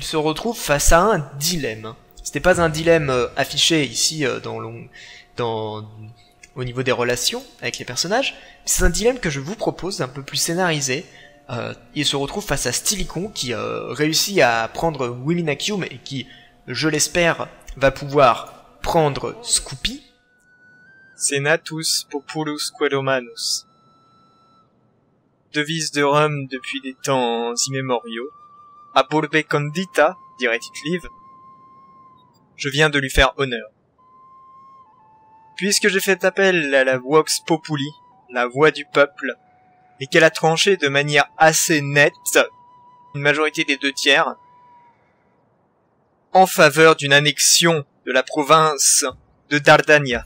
se retrouve face à un dilemme. C'était pas un dilemme affiché ici au niveau des relations avec les personnages, c'est un dilemme que je vous propose, un peu plus scénarisé. Il se retrouve face à Stilicon qui réussit à prendre Wilminakium et qui, je l'espère, va pouvoir prendre Scoopy. Senatus populus quod humanus. Devise de Rome depuis des temps immémoriaux. A urbe condita, dirait Tite-Live. Je viens de lui faire honneur. Puisque j'ai fait appel à la vox populi, la voix du peuple, et qu'elle a tranché de manière assez nette, une majorité des 2/3, en faveur d'une annexion de la province de Dardania.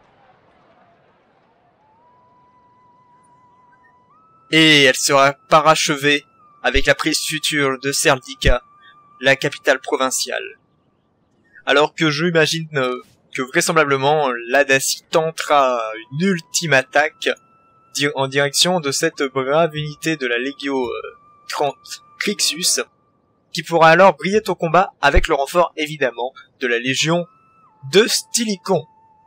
Et elle sera parachevée avec la prise future de Serdica, la capitale provinciale. Alors que j'imagine que vraisemblablement l'Adacie tentera une ultime attaque en direction de cette brave unité de la Légio 30 Crixus, qui pourra alors briller au combat avec le renfort évidemment de la Légion de Stilicon.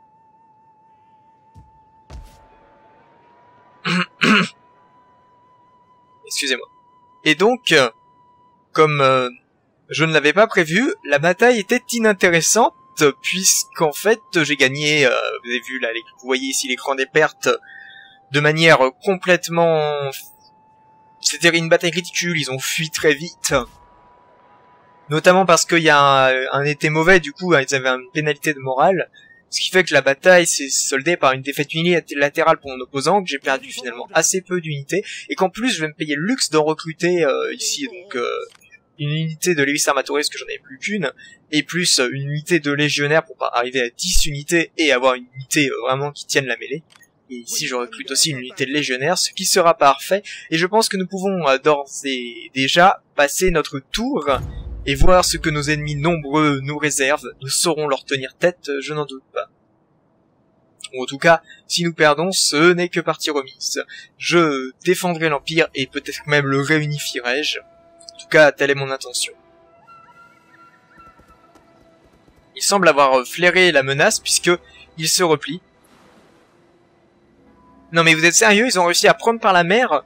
Excusez-moi. Et donc, comme je ne l'avais pas prévu, la bataille était inintéressante, puisqu'en fait, j'ai gagné, vous avez vu là, vous voyez ici l'écran des pertes, de manière complètement... C'était une bataille ridicule, ils ont fui très vite. Notamment parce qu'il y a un été mauvais, du coup, ils avaient une pénalité de morale. Ce qui fait que la bataille s'est soldée par une défaite unilatérale pour mon opposant, que j'ai perdu finalement assez peu d'unités, et qu'en plus je vais me payer le luxe d'en recruter ici, donc une unité de Levis Armatoris que j'en avais plus qu'une, et plus une unité de légionnaire pour arriver à 10 unités et avoir une unité vraiment qui tienne la mêlée. Et ici je recrute aussi une unité de légionnaire, ce qui sera parfait, et je pense que nous pouvons d'ores et déjà passer notre tour et voir ce que nos ennemis nombreux nous réservent. Nous saurons leur tenir tête, je n'en doute pas. Ou en tout cas, si nous perdons, ce n'est que partie remise. Je défendrai l'Empire et peut-être même le réunifierai-je. En tout cas, telle est mon intention. Il semble avoir flairé la menace puisque il se replie. Non mais vous êtes sérieux, ils ont réussi à prendre par la mer?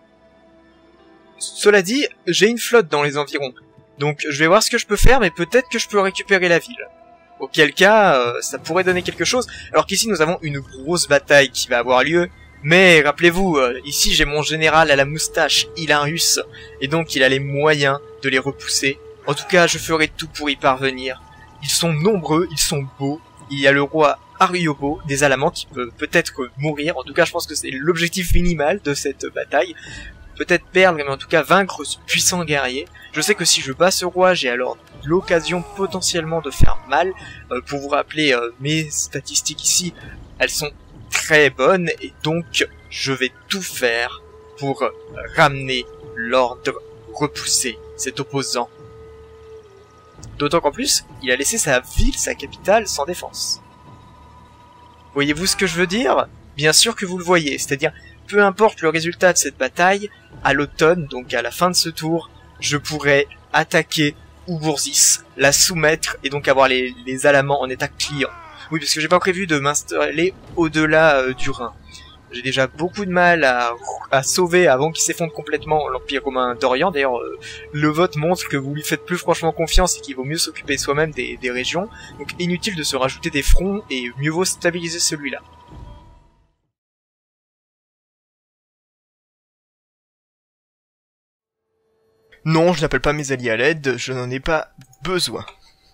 Cela dit, j'ai une flotte dans les environs. Donc je vais voir ce que je peux faire, mais peut-être que je peux récupérer la ville. Auquel cas, ça pourrait donner quelque chose. Alors qu'ici nous avons une grosse bataille qui va avoir lieu. Mais rappelez-vous, ici j'ai mon général à la moustache, il a un russe. Et donc il a les moyens de les repousser. En tout cas, je ferai tout pour y parvenir. Ils sont nombreux, ils sont beaux. Il y a le roi Ariobo des Alamans qui peut peut-être mourir. En tout cas, je pense que c'est l'objectif minimal de cette bataille. Peut-être perdre, mais en tout cas vaincre ce puissant guerrier. Je sais que si je bats ce roi, j'ai alors l'occasion potentiellement de faire mal. Pour vous rappeler, mes statistiques ici, elles sont très bonnes, et donc je vais tout faire pour ramener l'ordre, repousser cet opposant. D'autant qu'en plus, il a laissé sa ville, sa capitale, sans défense. Voyez-vous ce que je veux dire? Bien sûr que vous le voyez, c'est-à-dire, peu importe le résultat de cette bataille, à l'automne, donc à la fin de ce tour, je pourrais attaquer Ouboursis, la soumettre et donc avoir les Alamans en état client. Oui, parce que j'ai pas prévu de m'installer au-delà du Rhin. J'ai déjà beaucoup de mal à sauver avant qu'il s'effondre complètement l'Empire romain d'Orient. D'ailleurs, le vote montre que vous lui faites plus franchement confiance et qu'il vaut mieux s'occuper soi-même des régions. Donc inutile de se rajouter des fronts et mieux vaut stabiliser celui-là. Non, je n'appelle pas mes alliés à l'aide, je n'en ai pas besoin.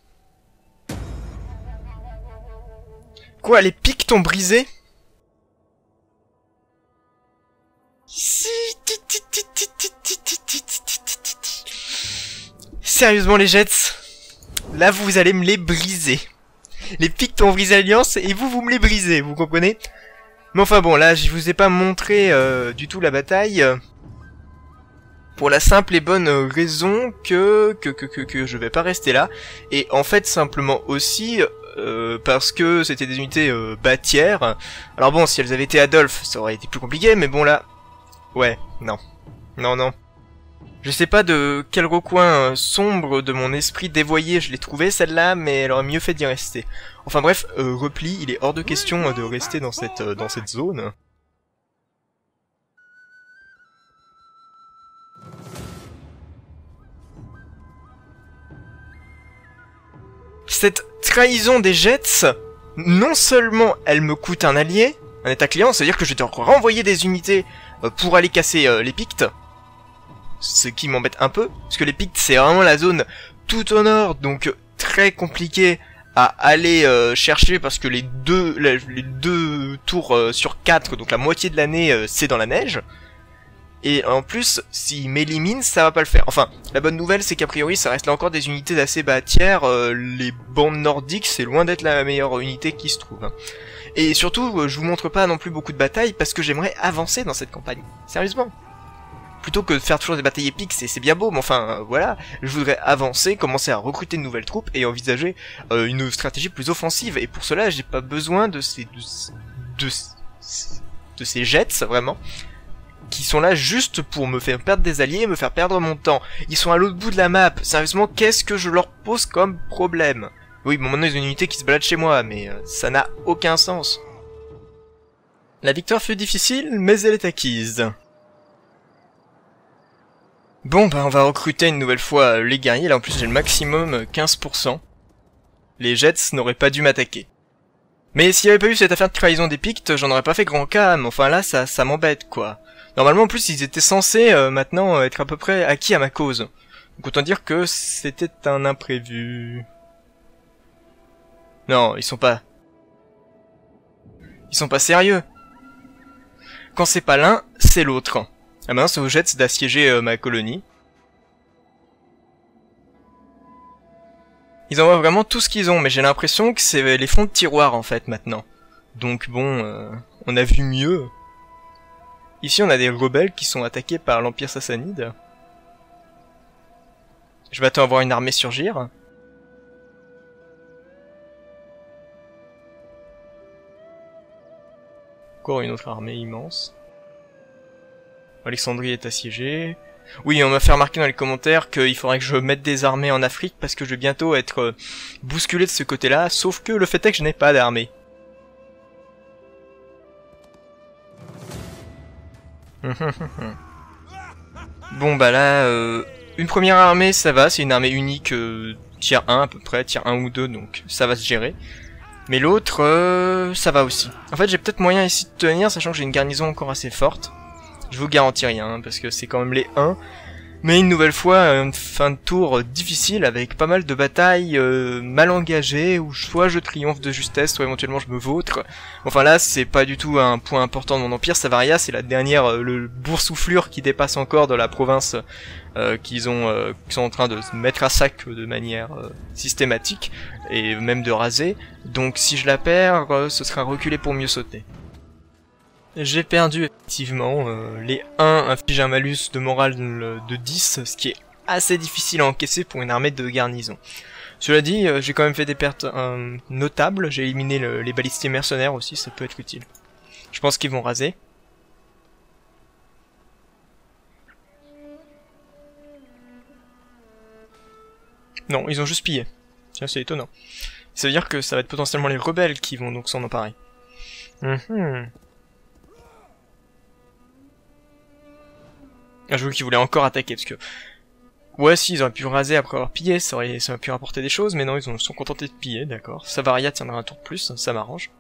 Quoi, les pics t'ont brisé? Sérieusement les Jets, là vous allez me les briser. Les pics t'ont brisé l'alliance et vous me les brisez, vous comprenez? Mais enfin bon, là je vous ai pas montré du tout la bataille. Pour la simple et bonne raison que je vais pas rester là. Et en fait simplement aussi parce que c'était des unités bâtières. Alors bon, si elles avaient été Adolphe, ça aurait été plus compliqué, mais bon là... Ouais, non. Non, non. Je sais pas de quel recoin sombre de mon esprit dévoyé je l'ai trouvé celle-là, mais elle aurait mieux fait d'y rester. Enfin bref, repli, il est hors de question de rester dans cette zone. Cette trahison des Jets, non seulement elle me coûte un allié, un état client, c'est-à-dire que je dois renvoyer des unités pour aller casser les Pictes, ce qui m'embête un peu, parce que les Pictes c'est vraiment la zone tout au nord, donc très compliqué à aller chercher parce que les deux tours sur 4, donc la moitié de l'année c'est dans la neige. Et en plus, s'il m'élimine, ça va pas le faire. Enfin, la bonne nouvelle, c'est qu'a priori, ça reste là encore des unités d'assez bas tiers. Les bandes nordiques, c'est loin d'être la meilleure unité qui se trouve. Hein. Et surtout, je vous montre pas non plus beaucoup de batailles parce que j'aimerais avancer dans cette campagne. Sérieusement. Plutôt que de faire toujours des batailles épiques, c'est bien beau, mais enfin, voilà. Je voudrais avancer, commencer à recruter de nouvelles troupes et envisager une stratégie plus offensive. Et pour cela, j'ai pas besoin de ces jets, vraiment. Qui sont là juste pour me faire perdre des alliés et me faire perdre mon temps. Ils sont à l'autre bout de la map. Sérieusement, qu'est-ce que je leur pose comme problème? Oui, bon, maintenant ils ont une unité qui se balade chez moi, mais ça n'a aucun sens. La victoire fut difficile, mais elle est acquise. Bon, bah on va recruter une nouvelle fois les guerriers. Là en plus j'ai le maximum 15%. Les Jets n'auraient pas dû m'attaquer. Mais s'il n'y avait pas eu cette affaire de trahison des Pictes, j'en aurais pas fait grand cas, mais enfin là ça m'embête quoi. Normalement en plus ils étaient censés maintenant être à peu près acquis à ma cause. Donc autant dire que c'était un imprévu. Non, ils sont pas sérieux. Quand c'est pas l'un, c'est l'autre. Ah maintenant c'est aux Jets d'assiéger ma colonie. Ils envoient vraiment tout ce qu'ils ont, mais j'ai l'impression que c'est les fonds de tiroir en fait maintenant. Donc bon, on a vu mieux. Ici on a des rebelles qui sont attaqués par l'Empire Sassanide. Je m'attends à voir une armée surgir. Encore une autre armée immense. Alexandrie est assiégée. Oui, on m'a fait remarquer dans les commentaires qu'il faudrait que je mette des armées en Afrique parce que je vais bientôt être bousculé de ce côté-là, sauf que le fait est que je n'ai pas d'armée. Bon bah là, une première armée ça va, c'est une armée unique tier 1 à peu près, tier 1 ou 2, donc ça va se gérer. Mais l'autre, ça va aussi. En fait j'ai peut-être moyen ici de tenir, sachant que j'ai une garnison encore assez forte. Je vous garantis rien, hein, parce que c'est quand même les 1. Mais une nouvelle fois, une fin de tour difficile, avec pas mal de batailles mal engagées, où soit je triomphe de justesse, soit éventuellement je me vautre. Enfin là, c'est pas du tout un point important de mon empire. Savaria, c'est la dernière, le boursouflure qui dépasse encore dans la province qu'ils sont en train de se mettre à sac de manière systématique, et même de raser. Donc si je la perds, ce sera reculer pour mieux sauter. J'ai perdu effectivement, les 1 infligent un malus de morale de 10, ce qui est assez difficile à encaisser pour une armée de garnison. Cela dit, j'ai quand même fait des pertes notables, j'ai éliminé les balistiers mercenaires aussi, ça peut être utile. Je pense qu'ils vont raser. Non, ils ont juste pillé. Tiens, c'est étonnant. Ça veut dire que ça va être potentiellement les rebelles qui vont donc s'en emparer. Je vois qu'ils voulaient encore attaquer, parce que... Ouais, si, ils auraient pu raser après avoir pillé, ça aurait pu rapporter des choses, mais non, ils sont contentés de piller, d'accord. Savaria tiendra un tour de plus, ça m'arrange.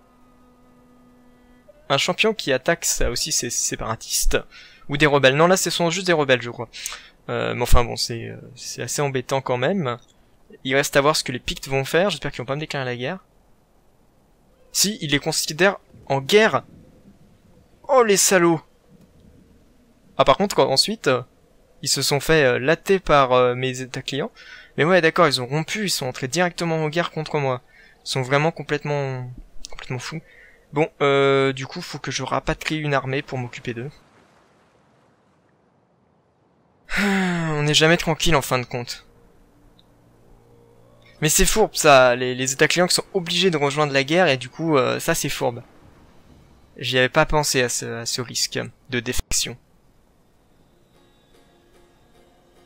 Un champion qui attaque, ça aussi, c'est séparatiste. Ou des rebelles. Non, là, ce sont juste des rebelles, je crois. Mais enfin, bon, c'est assez embêtant quand même. Il reste à voir ce que les Pictes vont faire, j'espère qu'ils vont pas me déclarer la guerre. Si, ils les considèrent en guerre. Oh, les salauds! Ah par contre ensuite ils se sont fait latter par mes états clients. Mais ouais d'accord, ils ont rompu, ils sont entrés directement en guerre contre moi. Ils sont vraiment complètement fous. Bon du coup faut que je rapatrie une armée pour m'occuper d'eux. On n'est jamais tranquille en fin de compte. Mais c'est fourbe ça, les états clients qui sont obligés de rejoindre la guerre et du coup ça c'est fourbe. J'y avais pas pensé à ce risque de défection.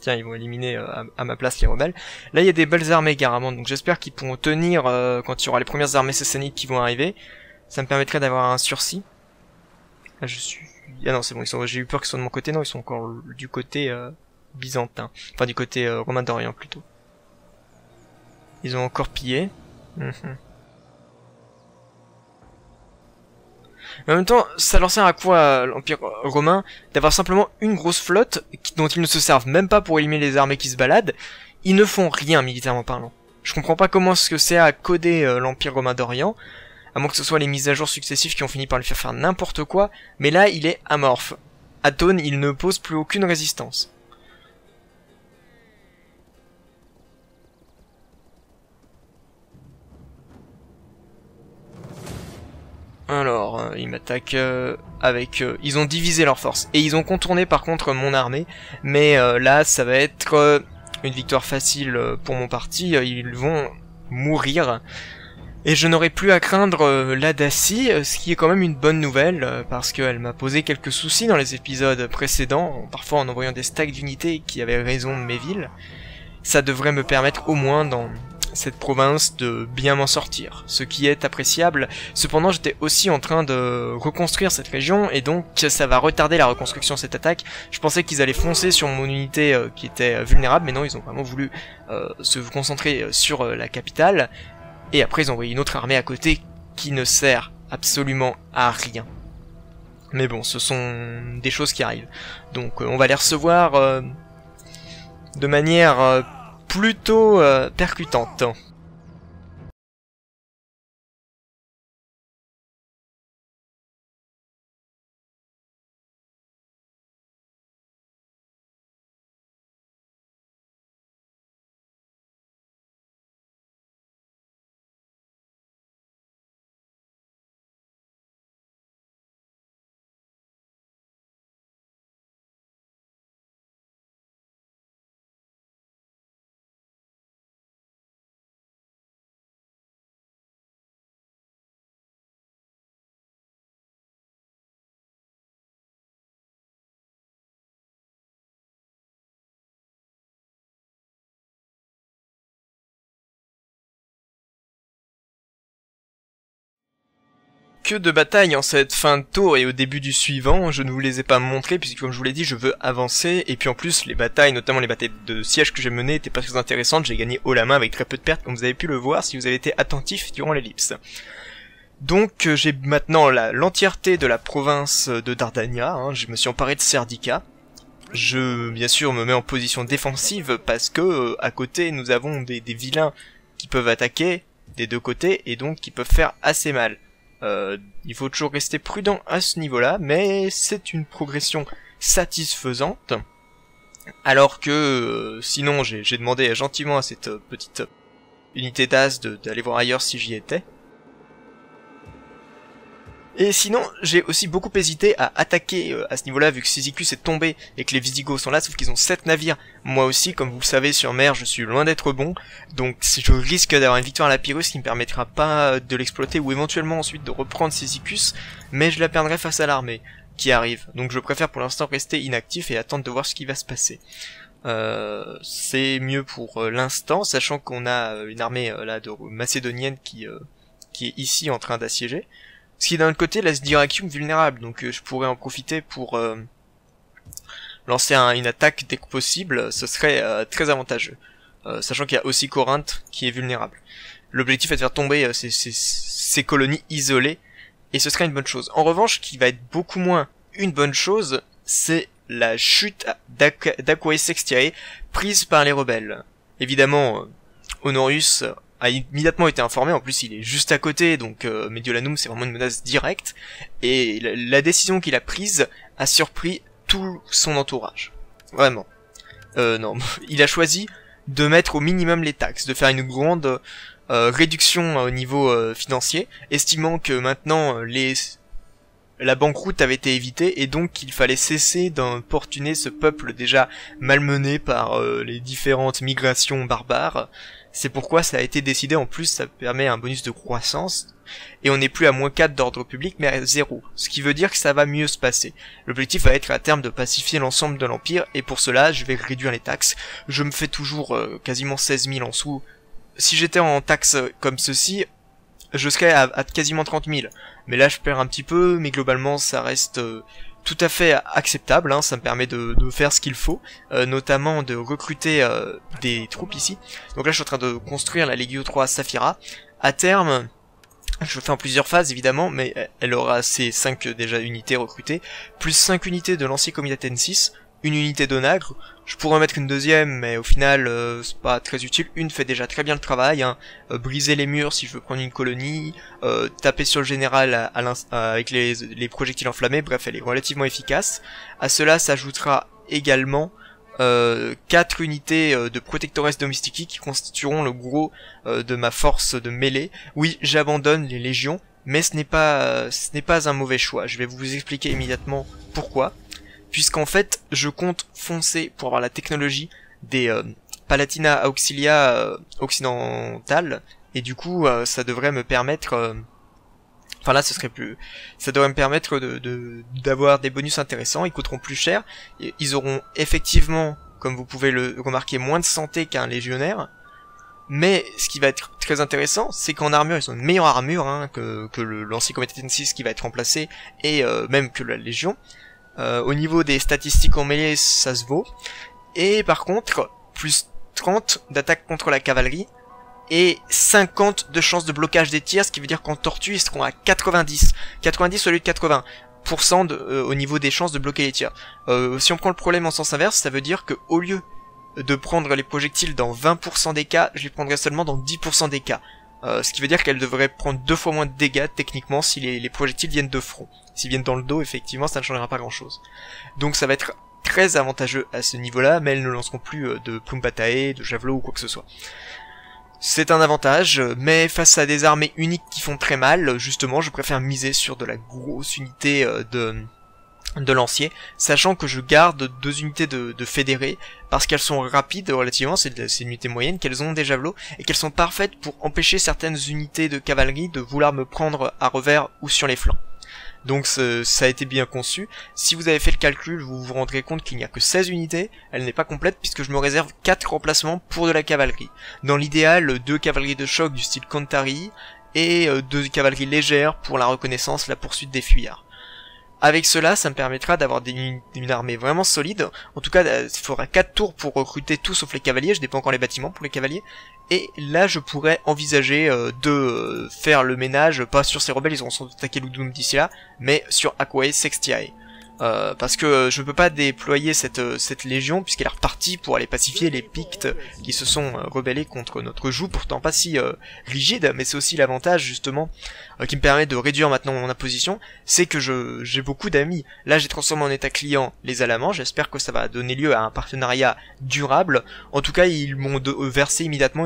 Tiens, ils vont éliminer à ma place les rebelles. Là, il y a des belles armées carrément, donc j'espère qu'ils pourront tenir quand il y aura les premières armées sassanides qui vont arriver. Ça me permettrait d'avoir un sursis. Là, je suis... Ah non, c'est bon, j'ai eu peur qu'ils soient de mon côté. Non, ils sont encore du côté byzantin. Enfin, du côté romain d'Orient, plutôt. Ils ont encore pillé. Mais en même temps, ça leur sert à quoi, l'Empire romain, d'avoir simplement une grosse flotte dont ils ne se servent même pas pour éliminer les armées qui se baladent. Ils ne font rien, militairement parlant. Je comprends pas comment ce que c'est à coder l'Empire romain d'Orient, à moins que ce soit les mises à jour successives qui ont fini par lui faire n'importe quoi, mais là, il est amorphe. Atone, il ne pose plus aucune résistance. Alors, ils m'attaquent avec... ils ont divisé leurs forces. Et ils ont contourné par contre mon armée. Mais là, ça va être une victoire facile pour mon parti. Ils vont mourir. Et je n'aurai plus à craindre la Dacie, ce qui est quand même une bonne nouvelle. Parce qu'elle m'a posé quelques soucis dans les épisodes précédents. Parfois en envoyant des stacks d'unités qui avaient raison de mes villes. Ça devrait me permettre au moins dans... cette province de bien m'en sortir, ce qui est appréciable. Cependant, j'étais aussi en train de reconstruire cette région, et donc ça va retarder la reconstruction de cette attaque. Je pensais qu'ils allaient foncer sur mon unité qui était vulnérable, mais non, ils ont vraiment voulu se concentrer sur la capitale, et après ils ont envoyé une autre armée à côté qui ne sert absolument à rien. Mais bon, ce sont des choses qui arrivent. Donc on va les recevoir de manière... plutôt percutante. Que de batailles en cette fin de tour et au début du suivant, je ne vous les ai pas montrées puisque comme je vous l'ai dit, je veux avancer, et puis en plus les batailles, notamment les batailles de siège que j'ai menées, étaient pas très intéressantes, j'ai gagné haut la main avec très peu de pertes comme vous avez pu le voir si vous avez été attentif durant l'ellipse. Donc j'ai maintenant l'entièreté de la province de Dardania, hein, je me suis emparé de Serdica. Je bien sûr me mets en position défensive parce que à côté nous avons des vilains qui peuvent attaquer des deux côtés et donc qui peuvent faire assez mal. Il faut toujours rester prudent à ce niveau-là, mais c'est une progression satisfaisante. Alors que, sinon, j'ai demandé gentiment à cette petite unité d'as d'aller voir ailleurs si j'y étais. Et sinon, j'ai aussi beaucoup hésité à attaquer à ce niveau-là, vu que Cyzicus est tombé et que les Visigoths sont là, sauf qu'ils ont 7 navires. Moi aussi, comme vous le savez, sur mer, je suis loin d'être bon, donc je risque d'avoir une victoire à la Pyrrhus qui ne me permettra pas de l'exploiter, ou éventuellement ensuite de reprendre Cyzicus, mais je la perdrai face à l'armée qui arrive. Donc je préfère pour l'instant rester inactif et attendre de voir ce qui va se passer. C'est mieux pour l'instant, sachant qu'on a une armée là de macédonienne qui est ici en train d'assiéger. Ce qui d'un autre côté laisse Dyrrhachium vulnérable, donc je pourrais en profiter pour lancer une attaque dès que possible, ce serait très avantageux. Sachant qu'il y a aussi Corinthe qui est vulnérable. L'objectif est de faire tomber ces colonies isolées, et ce serait une bonne chose. En revanche, ce qui va être beaucoup moins une bonne chose, c'est la chute d'Aquae Sextiae prise par les rebelles. Évidemment, Honorius a immédiatement été informé, en plus il est juste à côté, donc Mediolanum c'est vraiment une menace directe, et la décision qu'il a prise a surpris tout son entourage. Vraiment. Non, il a choisi de mettre au minimum les taxes, de faire une grande réduction au niveau financier, estimant que maintenant la banqueroute avait été évitée, et donc qu'il fallait cesser d'importuner ce peuple déjà malmené par les différentes migrations barbares. C'est pourquoi ça a été décidé, en plus ça permet un bonus de croissance, et on n'est plus à -4 d'ordre public mais à 0, ce qui veut dire que ça va mieux se passer. L'objectif va être à terme de pacifier l'ensemble de l'Empire, et pour cela je vais réduire les taxes. Je me fais toujours quasiment 16 000 en sous. Si j'étais en taxes comme ceci, je serais à quasiment 30 000, mais là je perds un petit peu, mais globalement ça reste tout à fait acceptable, hein. Ça me permet de faire ce qu'il faut, notamment de recruter des troupes ici. Donc là je suis en train de construire la Legio 3 Saphira. À terme, je le fais en plusieurs phases évidemment, mais elle aura ses 5 déjà unités recrutées, plus 5 unités de l'ancien Comitaten 6, une unité d'Onagre. Je pourrais en mettre une deuxième, mais au final c'est pas très utile. Une fait déjà très bien le travail, hein. Briser les murs si je veux prendre une colonie, taper sur le général avec les projectiles enflammés, bref elle est relativement efficace. À cela s'ajoutera également 4 unités de Protectores Domestici qui constitueront le gros de ma force de mêlée. Oui, j'abandonne les légions, mais ce n'est pas un mauvais choix. Je vais vous expliquer immédiatement pourquoi. Puisqu'en fait, je compte foncer pour avoir la technologie des Palatina Auxilia occidentales, et du coup, ça devrait me permettre... Enfin là, ce serait plus... Ça devrait me permettre d'avoir des bonus intéressants, ils coûteront plus cher, ils auront effectivement, comme vous pouvez le remarquer, moins de santé qu'un légionnaire, mais ce qui va être très intéressant, c'est qu'en armure, ils ont une meilleure armure hein, que l'ancien Comitaten 6 qui va être remplacé, et même que la Légion. Au niveau des statistiques en mêlée, ça se vaut. Et par contre, plus 30 d'attaque contre la cavalerie et 50 de chance de blocage des tirs, ce qui veut dire qu'en tortue, ils seront à 90. 90 au lieu de 80% au niveau des chances de bloquer les tirs. Si on prend le problème en sens inverse, ça veut dire que au lieu de prendre les projectiles dans 20% des cas, je les prendrai seulement dans 10% des cas. Ce qui veut dire qu'elle devrait prendre 2 fois moins de dégâts techniquement si les projectiles viennent de front. S'ils viennent dans le dos, effectivement, ça ne changera pas grand chose. Donc ça va être très avantageux à ce niveau-là, mais elles ne lanceront plus de Plumbatae, de Javelot ou quoi que ce soit. C'est un avantage, mais face à des armées uniques qui font très mal, justement, je préfère miser sur de la grosse unité de lanciers, sachant que je garde 2 unités de fédérés, parce qu'elles sont rapides relativement, c'est une unité moyenne, qu'elles ont des javelots, et qu'elles sont parfaites pour empêcher certaines unités de cavalerie de vouloir me prendre à revers ou sur les flancs. Donc ça a été bien conçu. Si vous avez fait le calcul, vous vous rendrez compte qu'il n'y a que 16 unités, elle n'est pas complète puisque je me réserve 4 remplacements pour de la cavalerie. Dans l'idéal, 2 cavaleries de choc du style Cantari, et 2 cavaleries légères pour la reconnaissance, la poursuite des fuyards. Avec cela, ça me permettra d'avoir une armée vraiment solide. En tout cas, il faudra 4 tours pour recruter tout sauf les cavaliers. Je n'ai pas encore les bâtiments pour les cavaliers. Et là, je pourrais envisager de faire le ménage, pas sur ces rebelles, ils auront sans doute attaqué Ludum d'ici là, mais sur Aquae Sextiae. Parce que je peux pas déployer cette légion puisqu'elle est repartie pour aller pacifier les Pictes qui se sont rebellés contre notre joug, pourtant pas si rigide, mais c'est aussi l'avantage justement qui me permet de réduire maintenant mon imposition, c'est que j'ai beaucoup d'amis. Là j'ai transformé en état client les Alamans, j'espère que ça va donner lieu à un partenariat durable. En tout cas ils m'ont versé immédiatement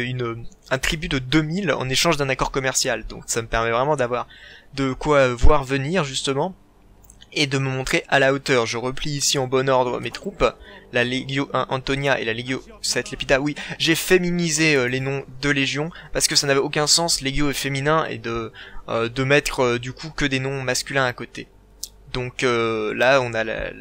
un tribut de 2000 en échange d'un accord commercial, donc ça me permet vraiment d'avoir de quoi voir venir justement, et de me montrer à la hauteur. Je replie ici en bon ordre mes troupes, la Legio 1 Antonia et la Legio 7 Lepida. Oui, j'ai féminisé les noms de légions, parce que ça n'avait aucun sens, Legio est féminin, et de mettre du coup que des noms masculins à côté. Donc là, on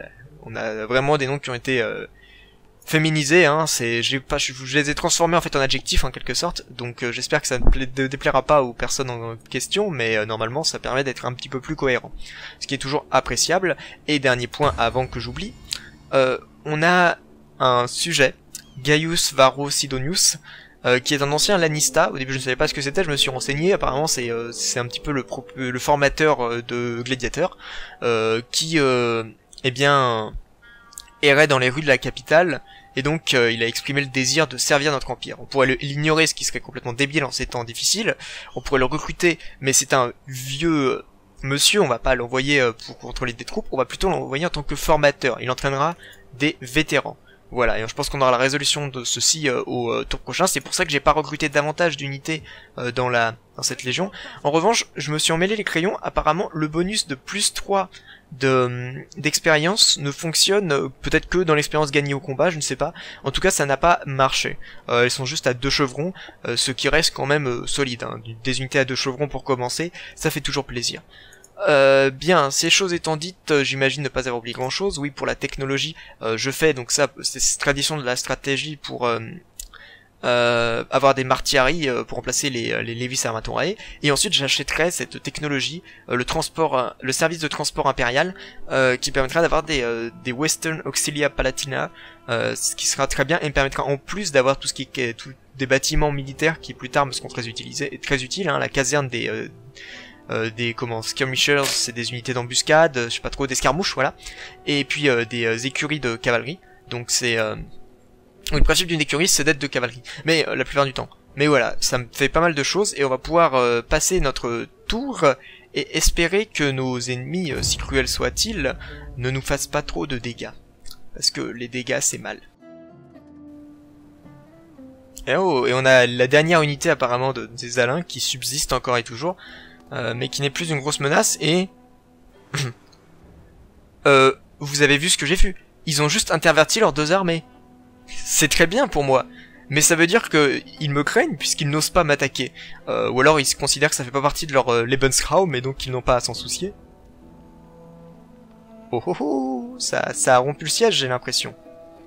a vraiment des noms qui ont été féminisés, hein, je les ai transformés en fait en adjectifs en quelque sorte, donc j'espère que ça ne déplaira pas aux personnes en question, mais normalement ça permet d'être un petit peu plus cohérent, ce qui est toujours appréciable. Et dernier point avant que j'oublie, on a un sujet, Gaius Varro Sidonius, qui est un ancien Lanista. Au début je ne savais pas ce que c'était, je me suis renseigné, apparemment c'est un petit peu le formateur de Gladiator, qui eh bien errait dans les rues de la capitale, et donc il a exprimé le désir de servir notre empire. On pourrait l'ignorer, ce qui serait complètement débile en ces temps difficiles, on pourrait le recruter, mais c'est un vieux monsieur, on va pas l'envoyer pour contrôler des troupes, on va plutôt l'envoyer en tant que formateur, il entraînera des vétérans. Voilà, et je pense qu'on aura la résolution de ceci au tour prochain. C'est pour ça que j'ai pas recruté davantage d'unités dans cette légion. En revanche, je me suis emmêlé les crayons. Apparemment, le bonus de plus 3 d'expérience ne fonctionne peut-être que dans l'expérience gagnée au combat, je ne sais pas. En tout cas, ça n'a pas marché. Elles sont juste à 2 chevrons, ce qui reste quand même solide. Hein. Des unités à 2 chevrons pour commencer, ça fait toujours plaisir. Bien, ces choses étant dites, j'imagine ne pas avoir oublié grand chose. Oui, pour la technologie, je fais donc ça, c'est tradition de la stratégie pour avoir des martiari pour remplacer les Levis Armatorae, et ensuite j'achèterai cette technologie, le service de transport impérial, qui permettra d'avoir des Western Auxilia Palatina, ce qui sera très bien et me permettra en plus d'avoir tout ce qui est des bâtiments militaires qui plus tard me seront très utiles, hein, la caserne des skirmishers, c'est des unités d'embuscade, je sais pas trop, d'escarmouches, voilà, et puis des écuries de cavalerie. Donc c'est le principe d'une écurie, c'est d'être de cavalerie, mais la plupart du temps. Mais voilà, ça me fait pas mal de choses, et on va pouvoir passer notre tour et espérer que nos ennemis, si cruels soient-ils, ne nous fassent pas trop de dégâts, parce que les dégâts c'est mal. Et oh, et on a la dernière unité apparemment des Alins qui subsiste encore et toujours. Mais qui n'est plus une grosse menace, et vous avez vu ce que j'ai vu. Ils ont juste interverti leurs 2 armées. C'est très bien pour moi, mais ça veut dire qu'ils me craignent puisqu'ils n'osent pas m'attaquer. Ou alors ils se considèrent que ça fait pas partie de leur Lebensraum et donc ils n'ont pas à s'en soucier. Oh oh oh, ça a rompu le siège, j'ai l'impression.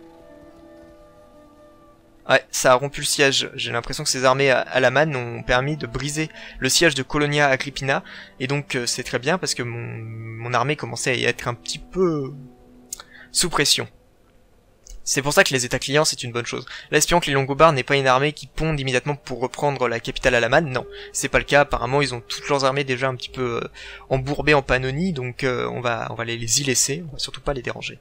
Ouais, ça a rompu le siège. J'ai l'impression que ces armées à la manne ont permis de briser le siège de Colonia Agrippina. Et donc c'est très bien parce que mon armée commençait à être un petit peu sous pression. C'est pour ça que les états clients c'est une bonne chose. Là, espions que les Longobards n'est pas une armée qui pondent immédiatement pour reprendre la capitale à la manne. Non, c'est pas le cas. Apparemment ils ont toutes leurs armées déjà un petit peu embourbées en Pannonie. Donc on va les y laisser. On va surtout pas les déranger.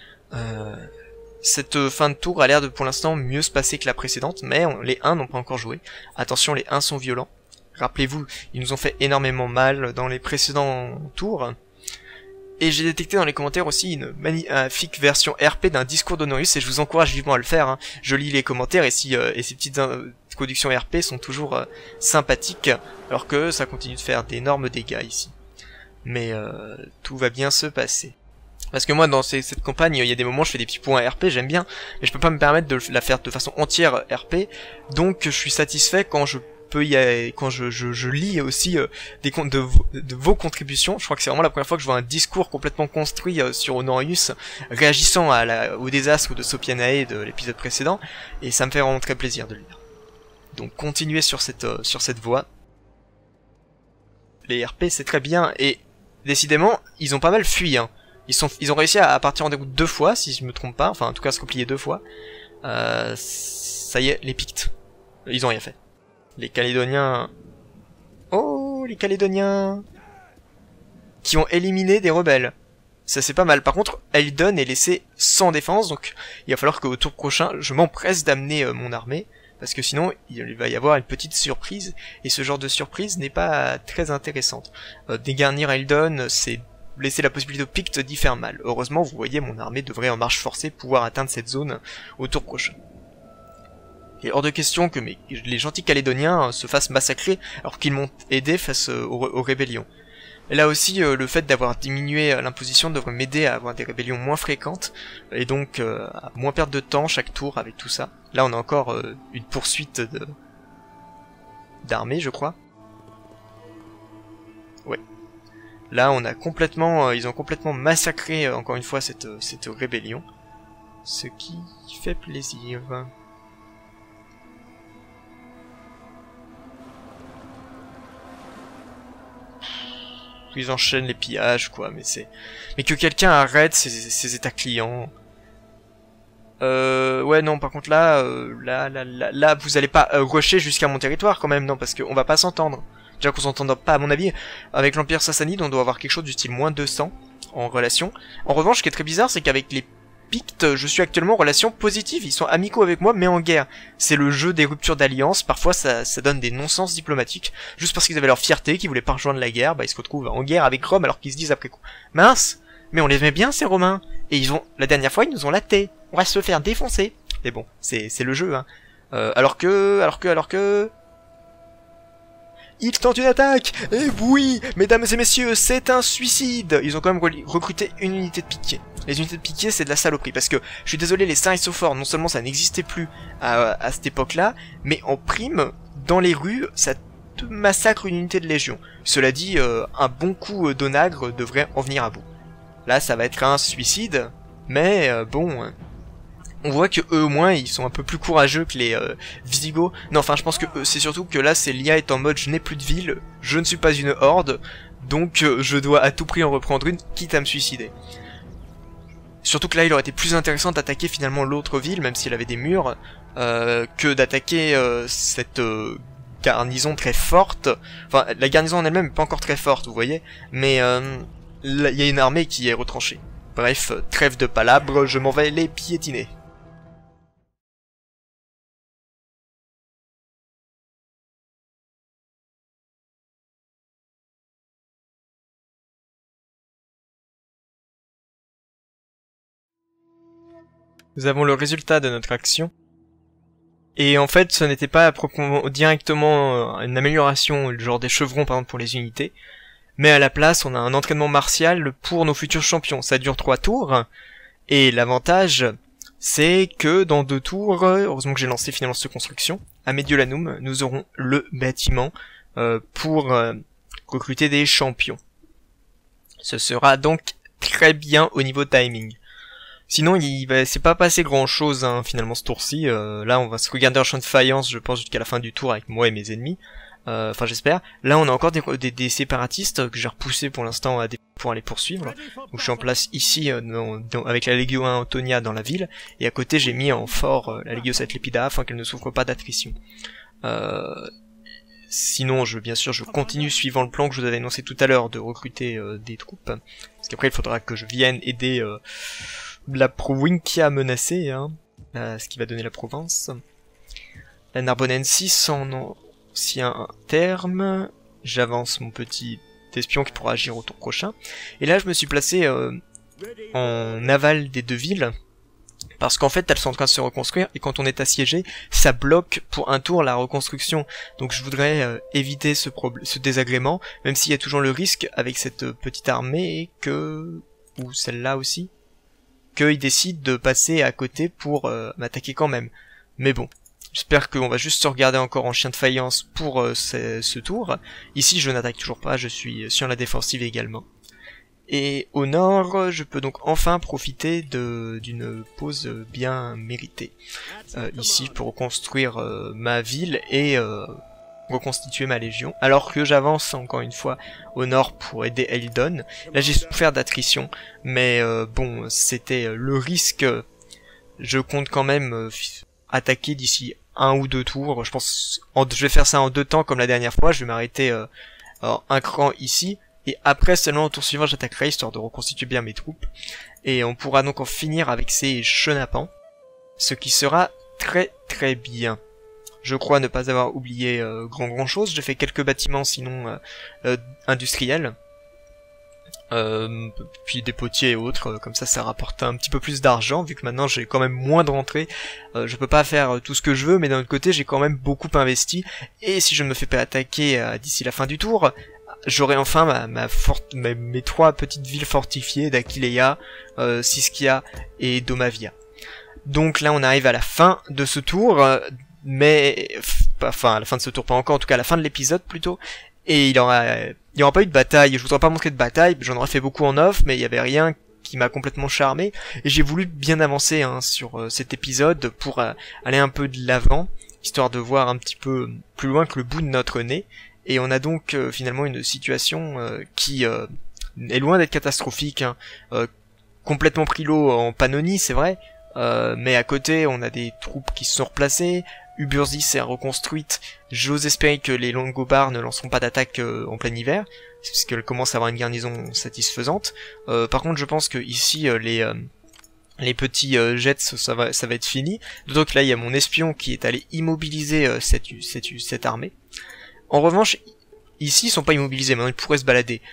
Cette fin de tour a l'air de pour l'instant mieux se passer que la précédente, mais les 1 n'ont pas encore joué. Attention, les 1 sont violents. Rappelez-vous, ils nous ont fait énormément mal dans les précédents tours. Et j'ai détecté dans les commentaires aussi une magnifique version RP d'un discours d'Honorius, et je vous encourage vivement à le faire. Hein. Je lis les commentaires, et ces petites introductions RP sont toujours sympathiques, alors que ça continue de faire d'énormes dégâts ici. Mais tout va bien se passer. Parce que moi, dans cette campagne, il y a des moments où je fais des petits points RP, j'aime bien, mais je peux pas me permettre de la faire de façon entière RP, donc je suis satisfait quand je peux quand je lis aussi des comptes de vos contributions. Je crois que c'est vraiment la première fois que je vois un discours complètement construit sur Honorius, réagissant au désastre de Sopianae de l'épisode précédent, et ça me fait vraiment très plaisir de le lire. Donc continuez sur cette voie. Les RP c'est très bien, et décidément, ils ont pas mal fui, hein. Ils ont réussi à partir en déroute 2 fois, si je me trompe pas, enfin en tout cas à se replier 2 fois. Ça y est, les Pictes, ils ont rien fait. Les Calédoniens... Oh, les Calédoniens qui ont éliminé des rebelles. Ça c'est pas mal. Par contre, Eldon est laissé sans défense, donc il va falloir qu'au tour prochain, je m'empresse d'amener mon armée, parce que sinon il va y avoir une petite surprise, et ce genre de surprise n'est pas très intéressante. Dégarnir Eldon, c'est laisser la possibilité aux Pictes d'y faire mal. Heureusement, vous voyez, mon armée devrait en marche forcée pouvoir atteindre cette zone au tour prochain. Il est hors de question que les gentils Calédoniens se fassent massacrer alors qu'ils m'ont aidé face aux rébellions. Et là aussi, le fait d'avoir diminué l'imposition devrait m'aider à avoir des rébellions moins fréquentes, et donc à moins perdre de temps chaque tour avec tout ça. Là, on a encore une poursuite d'armée, je crois. Ouais. Là, on a complètement, ils ont complètement massacré encore une fois cette rébellion, ce qui fait plaisir. Ils enchaînent les pillages, quoi, mais que quelqu'un arrête ces états clients. Ouais, non, par contre là, là, vous allez pas rusher jusqu'à mon territoire quand même, non, parce qu'on va pas s'entendre. Déjà qu'on s'entend pas, à mon avis, avec l'Empire Sassanide, on doit avoir quelque chose du style moins 200 en relation. En revanche, ce qui est très bizarre, c'est qu'avec les Pictes, je suis actuellement en relation positive, ils sont amicaux avec moi, mais en guerre. C'est le jeu des ruptures d'alliance, parfois ça donne des non-sens diplomatiques, juste parce qu'ils avaient leur fierté, qu'ils voulaient pas rejoindre la guerre, bah ils se retrouvent en guerre avec Rome alors qu'ils se disent après coup, mince, mais on les aimait bien ces Romains, Et la dernière fois, ils nous ont laté. On va se faire défoncer. Mais bon, c'est le jeu, hein. Alors que... Ils tentent une attaque. Et oui, mesdames et messieurs, c'est un suicide. Ils ont quand même recruté une unité de piquet. Les unités de piquet, c'est de la saloperie. Parce que, je suis désolé, les saints et forts, non seulement ça n'existait plus à cette époque-là, mais en prime, dans les rues, ça te massacre une unité de légion. Cela dit, un bon coup d'onagre devrait en venir à bout. Là, ça va être un suicide, mais bon... On voit que eux au moins ils sont un peu plus courageux que les Visigoths. Non, enfin je pense que c'est surtout que là c'est l'IA est en mode je n'ai plus de ville, je ne suis pas une horde, donc je dois à tout prix en reprendre une, quitte à me suicider. Surtout que là il aurait été plus intéressant d'attaquer finalement l'autre ville, même s'il avait des murs, que d'attaquer cette garnison très forte. Enfin la garnison en elle-même n'est pas encore très forte, vous voyez, mais il y a une armée qui est retranchée. Bref, trêve de palabres, je m'en vais les piétiner. Nous avons le résultat de notre action. Et en fait, ce n'était pas directement une amélioration, genre des chevrons par exemple pour les unités, mais à la place, on a un entraînement martial pour nos futurs champions. Ça dure 3 tours, et l'avantage, c'est que dans 2 tours, heureusement que j'ai lancé finalement cette construction, à Mediolanum, nous aurons le bâtiment pour recruter des champions. Ce sera donc très bien au niveau timing. Sinon, c'est pas passé grand chose hein, finalement ce tour-ci. Là, on va se regarder en champ de faïence, je pense, jusqu'à la fin du tour avec moi et mes ennemis. Enfin, j'espère. Là, on a encore des séparatistes que j'ai repoussés pour l'instant pour aller poursuivre. Donc, je suis en place ici avec la Legio 1 Antonia dans la ville. Et à côté, j'ai mis en fort la Legio 7 Lepida afin qu'elle ne souffre pas d'attrition. Sinon, bien sûr, je continue suivant le plan que je vous avais annoncé tout à l'heure de recruter des troupes. Parce qu'après, il faudra que je vienne aider... la Provincia menacée, hein, ce qui va donner la Provence. La Narbonensis en ancien terme. J'avance mon petit espion qui pourra agir au tour prochain. Et là, je me suis placé en aval des 2 villes. Parce qu'en fait, elles sont en train de se reconstruire. Et quand on est assiégé, ça bloque pour un tour la reconstruction. Donc je voudrais éviter ce désagrément. Même s'il y a toujours le risque avec cette petite armée ou celle-là aussi, qu'ils décident de passer à côté pour m'attaquer quand même. Mais bon, j'espère qu'on va juste se regarder encore en chien de faïence pour ce tour. Ici, je n'attaque toujours pas, je suis sur la défensive également. Et au nord, je peux donc enfin profiter d'une pause bien méritée. Ici, pour reconstruire ma ville et reconstituer ma légion, alors que j'avance encore une fois au nord pour aider Eldon. Là j'ai souffert d'attrition, mais bon, c'était le risque. Je compte quand même attaquer d'ici 1 ou 2 tours. Je pense je vais faire ça en 2 temps comme la dernière fois. Je vais m'arrêter un cran ici, et après seulement au tour suivant j'attaquerai histoire de reconstituer bien mes troupes. Et on pourra donc en finir avec ces chenapans, ce qui sera très très bien. Je crois ne pas avoir oublié grand chose. J'ai fait quelques bâtiments sinon industriels. Puis des potiers et autres. Comme ça rapporte un petit peu plus d'argent. Vu que maintenant j'ai quand même moins de rentrées. Je peux pas faire tout ce que je veux. Mais d'un autre côté j'ai quand même beaucoup investi. Et si je ne me fais pas attaquer d'ici la fin du tour, j'aurai enfin mes 3 petites villes fortifiées d'Aquileia, Siskia et Domavia. Donc là on arrive à la fin de ce tour. Mais, enfin, à la fin de ce tour, pas encore, en tout cas à la fin de l'épisode plutôt, et il y aura pas eu de bataille. Je vous aurais pas montré de bataille, j'en aurais fait beaucoup en off, mais il y avait rien qui m'a complètement charmé, et j'ai voulu bien avancer hein, sur cet épisode pour aller un peu de l'avant, histoire de voir un petit peu plus loin que le bout de notre nez, et on a donc finalement une situation qui est loin d'être catastrophique, hein, complètement pris l'eau en Pannonie, c'est vrai, mais à côté on a des troupes qui se sont replacées, Uburzi s'est reconstruite, j'ose espérer que les Longobards ne lanceront pas d'attaque en plein hiver, puisqu'elles commencent à avoir une garnison satisfaisante. Par contre je pense que ici les petits jets ça va être fini, d'autant que là il y a mon espion qui est allé immobiliser cette armée. En revanche, ici ils sont pas immobilisés, maintenant ils pourraient se balader.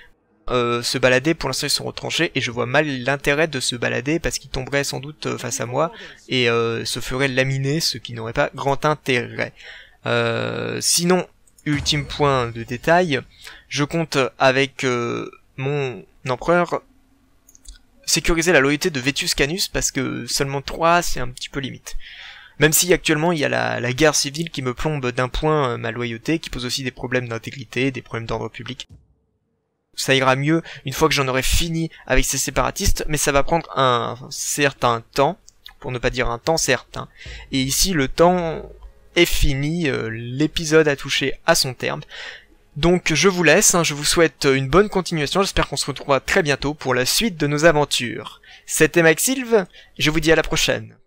se balader. Pour l'instant ils sont retranchés et je vois mal l'intérêt de se balader parce qu'ils tomberaient sans doute face à moi et se feraient laminer, ce qui n'aurait pas grand intérêt. Sinon, ultime point de détail, je compte avec mon empereur sécuriser la loyauté de Vetus Canus parce que seulement 3 c'est un petit peu limite. Même si actuellement il y a la guerre civile qui me plombe d'un point ma loyauté, qui pose aussi des problèmes d'intégrité, des problèmes d'ordre public. Ça ira mieux une fois que j'en aurai fini avec ces séparatistes, mais ça va prendre un certain temps, pour ne pas dire un temps certain. Et ici le temps est fini, l'épisode a touché à son terme. Donc je vous laisse, je vous souhaite une bonne continuation, j'espère qu'on se retrouvera très bientôt pour la suite de nos aventures. C'était Maxilve, je vous dis à la prochaine.